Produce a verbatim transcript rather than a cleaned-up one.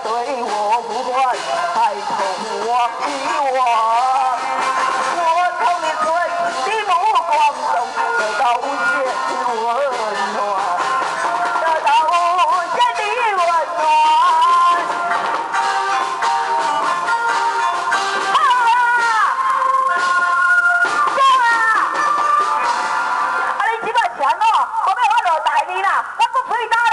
对我不管，抬头望一望，我从你纯的目光中得到无限的温暖，得到无限的温暖。好啊，走啊！啊，你即摆钱哦，后尾我落台你啦，我不随当。